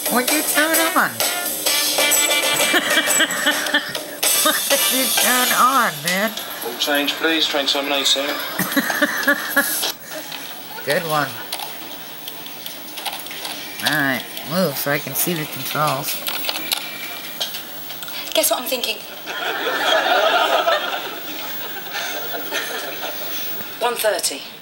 What'd you turn on? What did you turn on, man? Full change, please. Train 787. Good one. Alright, move so I can see the controls. Guess what I'm thinking? 1:30.